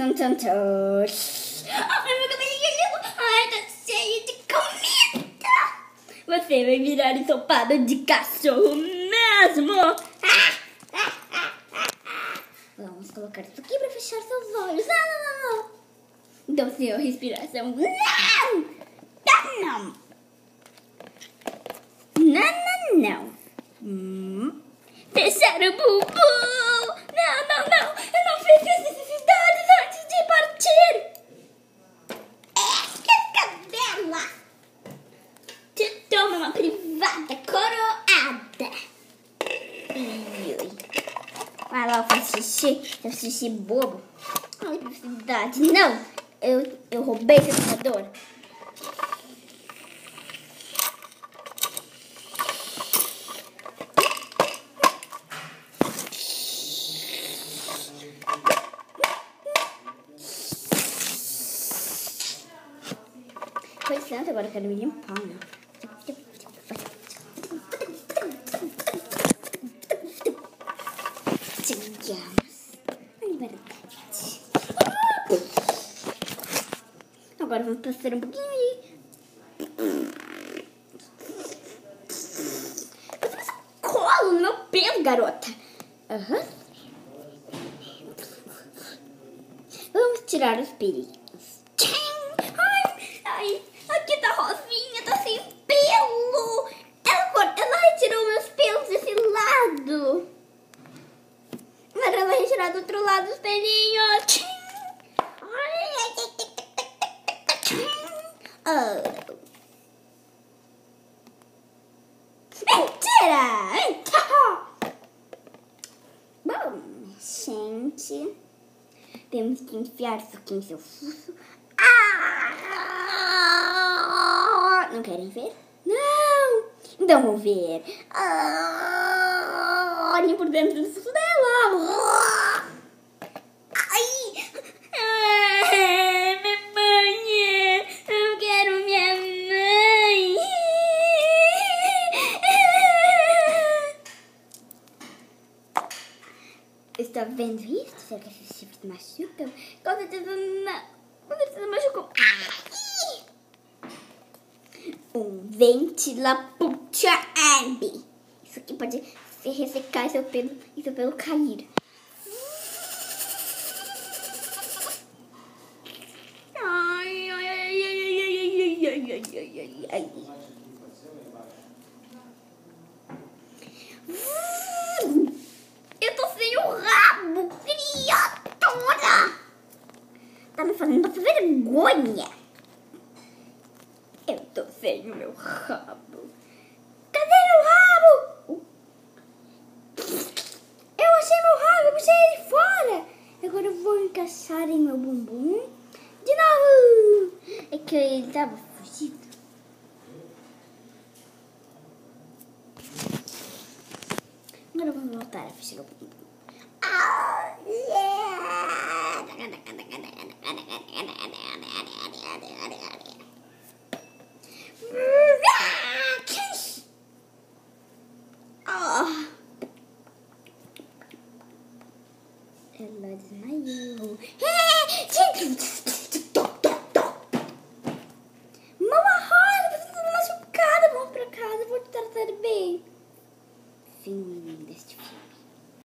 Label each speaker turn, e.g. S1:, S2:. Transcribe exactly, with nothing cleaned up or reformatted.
S1: tum, tum, tum. Ai, meu cabelinho. Ai, tá cheio de comida. Você vai virar ensopado de cachorro mesmo. Vamos colocar isso aqui pra fechar seus olhos. Não, não, não, não. Então, senhor, respiração. Não! Não, não. Não, não, não. Hum. Fechar o bumbum. Não, não, não. Eu não fiz as necessidades antes de partir. É, cadela. Te toma uma privada coroada. Ui, ui. Vai lá, faz xixi. Seu xixi bobo. Não tem necessidade. Não. Eu, eu roubei seu computador. Foi certo, agora eu quero me limpar, né? Sigamos. Ai, verdade. Agora vamos passar um pouquinho aí. Você faz colo no meu pelo, garota. Aham. Uhum. Vamos tirar os pelinhos. Ai, aqui tá rosinha, tá sem pelo. Ela, ela retirou meus pelos desse lado. Mas ela vai retirar do outro lado os pelinhos. Oh. Mentira! Bom, gente, temos que enfiar isso aqui em seu fuço. Ah! Não querem ver? Não! Então vou ver. Ah! Olhem por dentro do fuço dela. Ai! Ah, minha mãe! Eu quero minha mãe! Está vendo isso? Será que esses chifres machucam? Com certeza não. Com certeza machucam. Ai! Um ventilapucha ambi. Isso aqui pode ressecar seu pelo e seu pelo cair. Ai, ai, ai, ai, ai, ai, ai, ai, ai, ai. Eu tô sem o rabo, criatura! Tá me fazendo passar vergonha. Eu tô sem o meu rabo. Cadê meu rabo? Eu achei meu rabo, eu puxei ele fora. Agora eu vou encaixar em meu bumbum de novo. É que ele tava fugido. Agora vamos voltar a fechar o bumbum. Ah, yeah. Ela desmaiou.